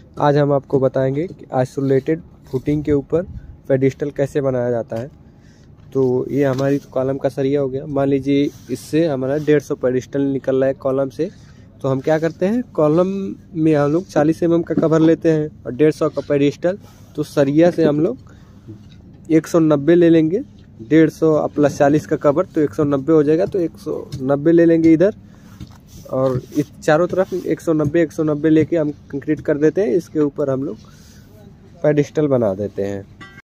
आज हम आपको बताएंगे कि आइसोलेटेड फुटिंग के ऊपर पेडिस्टल कैसे बनाया जाता है। तो ये हमारी कॉलम का सरिया हो गया। मान लीजिए इससे हमारा 150 पेडिस्टल निकल रहा है कॉलम से, तो हम क्या करते हैं, कॉलम में हम लोग 40 mm का कवर लेते हैं और 150 का पेडिस्टल। तो सरिया से हम लोग 190 ले लेंगे, 150 प्लस 40 का कवर तो 190 हो जाएगा। तो 190 ले लेंगे इधर, और इस चारों तरफ 190 लेके हम कंक्रीट कर देते हैं। इसके ऊपर हम लोग पेडिस्टल बना देते हैं।